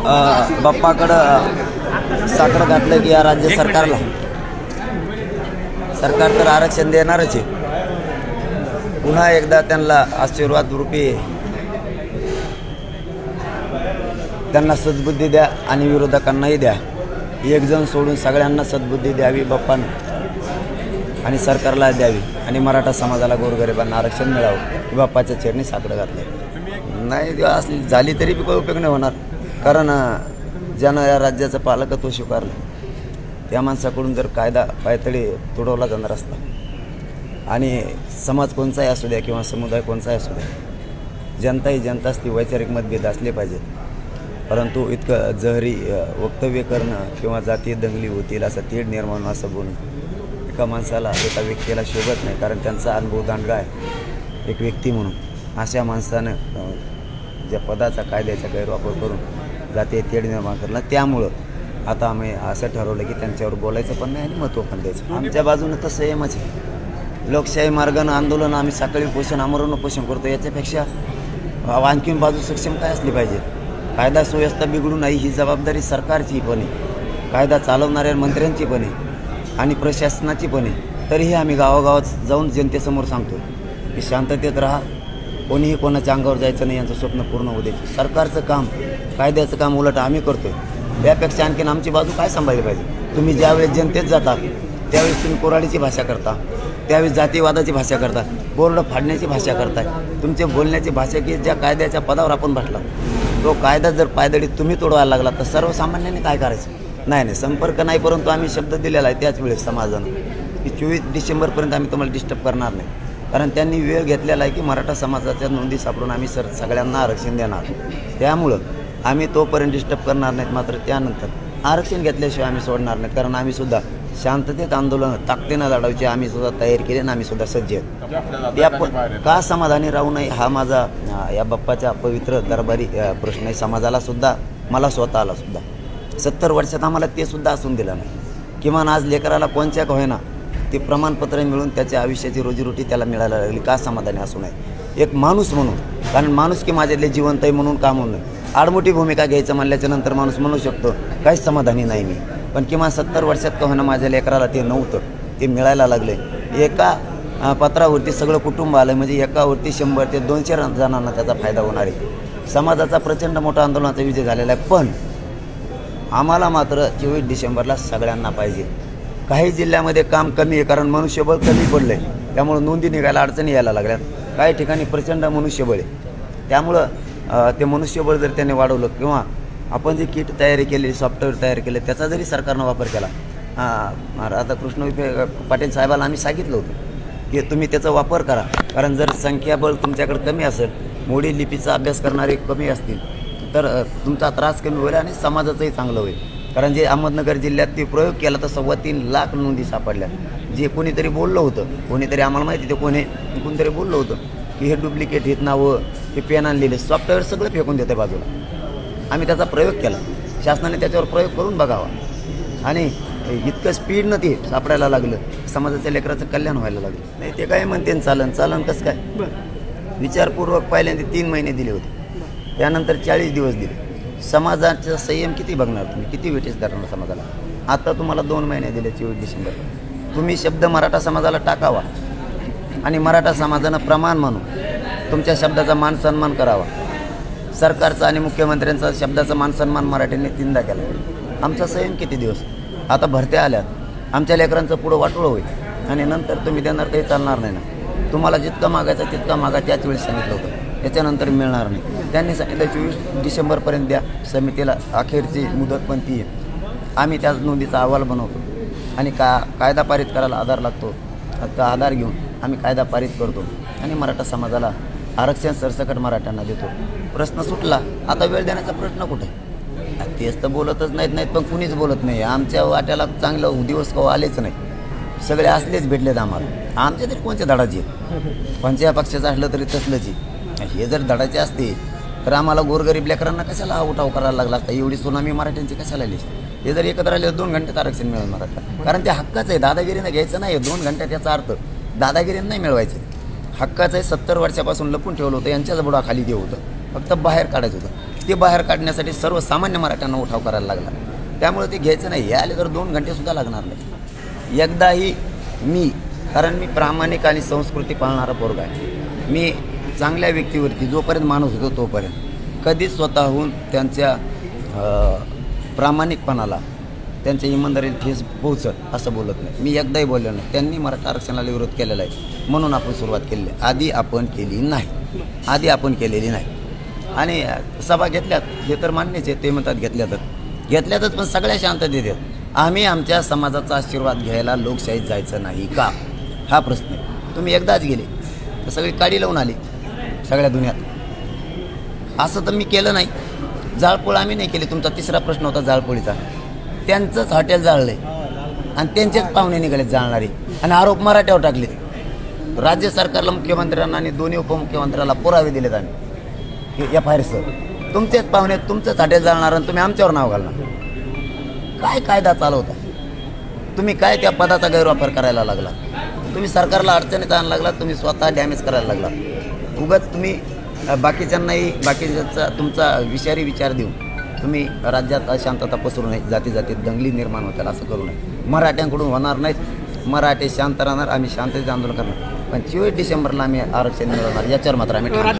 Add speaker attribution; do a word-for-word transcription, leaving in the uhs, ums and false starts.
Speaker 1: बाप्पाकडं साखर घातलं की या राज्य सरकारला सरकार तर आरक्षण देणारच आहे. पुन्हा एकदा त्यांना आशीर्वाद रूपी त्यांना सद्बुद्धी द्या आणि विरोधकांनाही द्या. एक जण सोडून सगळ्यांना सद्बुद्धी द्यावी बाप्पांना आणि सरकारला द्यावी आणि मराठा समाजाला गोरगरिबांना आरक्षण मिळावं. बाप्पाच्या चरणी साखर घातलं नाही असली झाली तरी बी काही उपयोग नाही होणार. कारण ज्यानं या राज्याचं पालकत्व स्वीकारलं त्या माणसाकडून जर कायदा पायतळी तुडवला जाणार असता आणि समाज कोणताही असू द्या किंवा समुदाय कोणताही असू द्या, जनता ही जनताच ती वैचारिक मतभेद असले पाहिजेत. परंतु इतकं जहरी वक्तव्य करणं किंवा जातीय दंगली होतील असं तीड निर्माण असं बोलणं एका माणसाला एका व्यक्तीला शोभत नाही. कारण त्यांचा अनुभव दांडगा आहे एक व्यक्ती म्हणून. अशा माणसानं ज्या पदाचा कायद्याचा गैरवापर करून जातीय तेढ निर्माण करला, त्यामुळं आता आम्ही असं ठरवलं की त्यांच्यावर बोलायचं पण नाही आणि महत्त्व पण द्यायचं. आमच्या बाजूनं तर संयमच आहे. लोकशाही मार्गानं आंदोलन आम्ही साखळी पोषण आमरण पोषण करतो. याच्यापेक्षा आणखीन बाजू सक्षम काय असली पाहिजे. कायदा सुव्यवस्था बिघडू नाही ही जबाबदारी सरकारची पण आहे, कायदा चालवणाऱ्या मंत्र्यांची पण आहे आणि प्रशासनाची पण आहे. तरीही आम्ही गावागावात जाऊन जनतेसमोर सांगतो की शांततेत राहा, कोणीही कोणाच्या अंगावर जायचं नाही, यांचं स्वप्न पूर्ण होऊ द्यायचं. सरकारचं काम कायद्याचं काम उलट आम्ही करतो आहे. त्यापेक्षा आणखीन आमची बाजू काय सांभाळली पाहिजे. तुम्ही ज्यावेळेस जनतेत जाता त्यावेळेस तुम्ही कोराडीची भाषा करता, त्यावेळेस जातीवादाची भाषा करता, बोर्ड फाडण्याची भाषा करताय. तुमचे बोलण्याची भाषा की ज्या कायद्याच्या पदावर आपण बसला तो कायदा जर पायदळीत तुम्ही तोडवायला लागला तर सर्वसामान्यांनी काय करायचं. नाही नाही संपर्क नाही, परंतु आम्ही शब्द दिलेला आहे त्याच वेळेस समाजानं की चोवीस डिसेंबरपर्यंत आम्ही तुम्हाला डिस्टर्ब करणार नाही. कारण त्यांनी वेळ घेतलेला आहे की मराठा समाजाच्या नोंदी सापडून आम्ही सर सगळ्यांना आरक्षण देणार. त्यामुळं आम्ही तोपर्यंत डिस्टर्ब करणार नाहीत. मात्र त्यानंतर आरक्षण घेतल्याशिवाय आम्ही सोडणार नाहीत. कारण आम्ही सुद्धा शांततेत आंदोलन ताकदीनं लढायची आम्ही सुद्धा तयारी केली आणि आम्ही सुद्धा सज्ज आहेत. त्या का समाधानी राहू नये हा माझा या बाप्पाच्या पवित्र दरबारी प्रश्न आहे. समाजाला सुद्धा मला स्वतःला सुद्धा सत्तर वर्षात आम्हाला ते सुद्धा असून दिलं नाही. किमान आज लेकराला कोणत्या का होईना ते प्रमाणपत्र मिळून त्याच्या आयुष्याची रोजीरोटी त्याला मिळायला लागली. का समाधानी असू नये एक माणूस म्हणून. कारण माणूस की माझ्यातले जिवंत आहे म्हणून का म्हणून आडमोठी भूमिका घ्यायचं म्हणल्याच्या नंतर माणूस म्हणू शकतो काहीच समाधानी नाही मी. पण किमान सत्तर वर्षात का होईना माझ्या लेकराला ते नव्हतं ते मिळायला लागले. एका पत्रावरती सगळं कुटुंब आलं म्हणजे एकावरती शंभर ते दोनशे जणांना त्याचा फायदा होणार आहे. समाजाचा प्रचंड मोठा आंदोलनाचा विजय झालेला आहे. पण आम्हाला मात्र चोवीस डिसेंबरला सगळ्यांना पाहिजे. काही जिल्ह्यामध्ये काम कमी आहे कारण मनुष्यबळ कमी पडलं आहे, त्यामुळं नोंदी निघायला अडचणी यायला लागल्यात. काही ठिकाणी प्रचंड मनुष्यबळ आहे, त्यामुळं ते मनुष्यबळ जर त्याने वाढवलं किंवा आपण जी किट तयारी केली सॉफ्टवेअर तयार केले त्याचा जरी सरकारनं वापर केला. राधाकृष्ण विखे पाटील साहेबांना आम्ही सांगितलं होतं की तुम्ही त्याचा वापर करा. कारण जर संख्याबळ तुमच्याकडे कमी असेल, मोडी लिपीचा अभ्यास करणारे कमी असतील तर तुमचा त्रास कमी होईल आणि समाजाचंही चांगलं होईल. कारण जे अहमदनगर जिल्ह्यात ते प्रयोग केला तर सव्वा तीन लाख नोंदी सापडल्या. जे कोणीतरी बोललं होतं, कोणीतरी आम्हाला माहिती ते कोणी कोणीतरी बोललं होतं की हे डुप्लिकेट हेत नावं हे पेन आणलेले सॉफ्टवेअर सगळं फेकून देते बाजूला. आम्ही त्याचा प्रयोग केला, शासनाने त्याच्यावर प्रयोग करून बघावा आणि इतकं स्पीडनं ते सापडायला लागलं समाजाच्या लेकराचं कल्याण व्हायला लागलं. नाही ते काय म्हणते चालन चालन कसं काय विचारपूर्वक पहिल्यांदा तीन महिने दिले होते, त्यानंतर चाळीस दिवस दिले. समाजाचा संयम किती बघणार तुम्ही, किती वेटेज करणार समाजाला. आता तुम्हाला दोन महिने दिले चोवीस डिसेंबर. तुम्ही शब्द मराठा समाजाला टाकावा आणि मराठा समाजानं प्रमाण म्हणून तुमच्या शब्दाचा मान सन्मान करावा. सरकारचा आणि मुख्यमंत्र्यांचा शब्दाचा मान सन्मान मराठीने तीनदा केला. आमचा संयम किती दिवस. आता भरत्या आल्यात, आमच्या लेकरांचं पुढं वाटोळं होईल आणि नंतर तुम्ही देणार काही चालणार नाही ना. तुम्हाला जितका मागायचा तितका मागा त्याच वेळेस सांगितलं होतं, त्याच्यानंतर मिळणार नाही. त्यांनी सांगितलं चोवीस डिसेंबरपर्यंत द्या समितीला, अखेरची मुदत पण ती आहे. आम्ही त्याच नोंदीचा अहवाल बनवतो आणि का कायदा पारित करायला आधार लागतो. आता आधार घेऊन आम्ही कायदा पारित करतो आणि मराठा समाजाला आरक्षण सरसकट मराठ्यांना देतो. प्रश्न सुटला. आता वेळ देण्याचा प्रश्न कुठे. तेच तर बोलतच नाहीत नाहीत पण कुणीच बोलत नाही. आमच्या वाट्याला चांगलं दिवस कवा आलेच नाही, सगळे असलेच भेटलेत आम्हाला. आमच्या तरी कोणत्या धडाचे कोणत्या पक्षाचं असलं तरी तसलंच. हे जर धडाचे असते तर आम्हाला गोरगरीब लेकरांना कशाला उठाव करायला लागला असता. एवढी सुनामी मराठ्यांची कशाला आली. हे जर एकत्र आले दोन घंट्यात आरक्षण मिळेल मराठा. कारण ते हक्काचं आहे, दादागिरीनं घ्यायचं नाही. दोन घंट्यात याचा अर्थ दादागिरीनं नाही मिळवायचं. हक्काचं आहे. सत्तर वर्षापासून लपून ठेवलं होतं, यांच्याच बुडा खाली देऊ होतं, फक्त बाहेर काढायचं होतं. ते बाहेर काढण्यासाठी सर्वसामान्य मराठ्यांना उठाव करायला लागला. त्यामुळे ते घ्यायचं नाही. हे आले तर दोन घंटेसुद्धा लागणार नाही. एकदाही मी, कारण मी प्रामाणिक आणि संस्कृती पाळणारा पोरगा आहे. मी चांगल्या व्यक्तीवरती जोपर्यंत माणूस होतो तोपर्यंत कधीच स्वतःहून त्यांच्या प्रामाणिकपणाला, त्यांच्या इमानदारीला ठेस पोहोचत असं बोलत नाही. मी एकदाही बोललो नाही. त्यांनी मराठा आरक्षणाला विरोध केलेला आहे म्हणून आपण सुरुवात केली आहे. आधी आपण केली नाही. आधी आपण केलेली नाही. आणि सभा घेतल्यात हे तर मान्यच आहे. ते म्हणतात घेतल्यातच घेतल्यातच पण सगळ्या शांत देतात. आम्ही आमच्या समाजाचा आशीर्वाद घ्यायला लोकशाहीत जायचं नाही का, हा प्रश्न आहे. तुम्ही एकदाच गेले तर सगळी काडी लावून आली सगळ्या दुनियात. असं तर मी केलं नाही. जाळपोळ आम्ही नाही केली. तुमचा तिसरा प्रश्न होता जाळपोळीचा. त्यांचंच हॉटेल जाळले आणि त्यांचेच पाहुणे निघाले जाळणारे आणि आरोप मराठ्यावर टाकले. राज्य सरकारला, मुख्यमंत्र्यांना आणि दोन्ही उपमुख्यमंत्र्याला पुरावे दिलेत आम्ही एफ आय आर सर. तुमचेच पाहुणे, तुमचंच हॉटेल जाळणार आणि तुम्ही आमच्यावर नाव घालणार. काय कायदा चालवता तुम्ही? काय त्या पदाचा गैरवापर करायला लागला तुम्ही? सरकारला अडचणीत आणायला लागला तुम्ही. स्वतः डॅमेज करायला लागला. उगाच तुम्ही बाकीच्यांनाही बाकीच्या तुमचा विषारी विचार देऊन तुम्ही राज्यात अशांतता पसरू नये, जाती जातीत दंगली निर्माण होतील असं करू नये. मराठ्यांकडून होणार नाहीत. मराठे शांत राहणार. आम्ही शांततेचं आंदोलन करणार. पण चोवीस डिसेंबरला आम्ही आरक्षण मिळवणार याच्यावर मात्र आम्ही